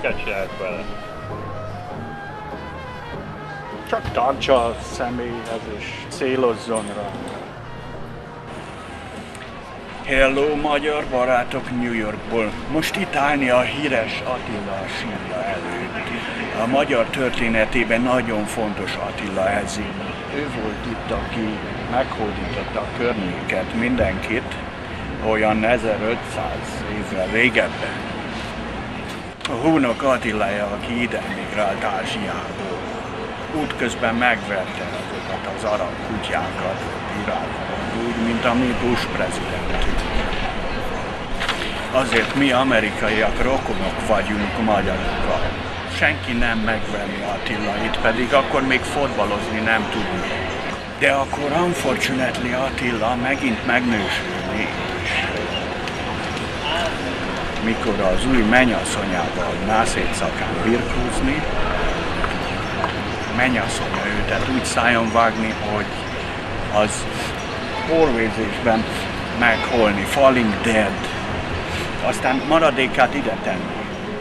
Miket csinált vele? Csak tartsa a személyhez és célozzon rá. Hello, magyar barátok New Yorkból. Most itt állni a híres Attila sírja előtt. A magyar történetében nagyon fontos Attila ezé. Ő volt itt, aki meghódította a környéket, mindenkit, olyan 1500 évvel régebben. A hónok Attilája, aki ide migrált Ázsiából. Útközben megverte azokat az arab kutyákat, Irákban, úgy, mint a mi Bush prezidentünk. Azért mi amerikaiak rokonok vagyunk magyarokkal. Senki nem megvenni Attilait, pedig akkor még fotbalozni nem tudni. De akkor unfortunately Attila megint megnősülni is. Mikor az új mennyasszonyával nászétszakán birkózni, mennyasszonya őtet úgy szájon vágni, hogy az porvézésben megholni, falling dead. Aztán maradékát ide tenni.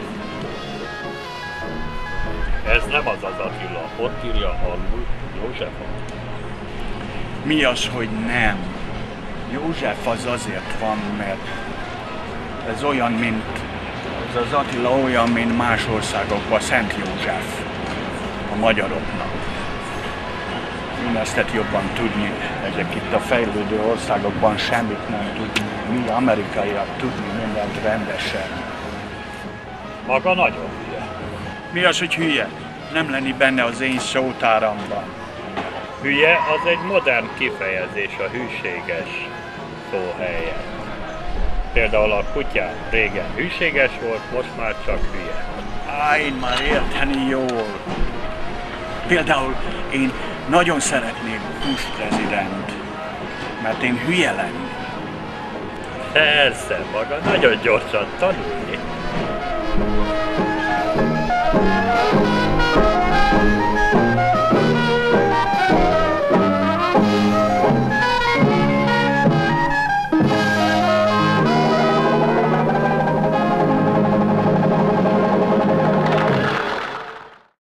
Ez nem az az Attila, ott írja alul Józsefot. Mi az, hogy nem? József az azért van, mert ez olyan, mint az Attila olyan, mint más országokban Szent József a magyaroknak. Én ezt jobban tudni, ezek itt a fejlődő országokban semmit nem tudni. Mi amerikaiak tudni mindent rendesen. Maga nagyon hülye. Mi az, hogy hülye? Nem lenni benne az én szótáramban. Hülye az egy modern kifejezés a hűséges szó helyett. Például a kutya régen hűséges volt, most már csak hülye. Én már érteni jól. Például én nagyon szeretnék Bush prezident, mert én hülye lenni. Persze, maga nagyon gyorsan tanulni.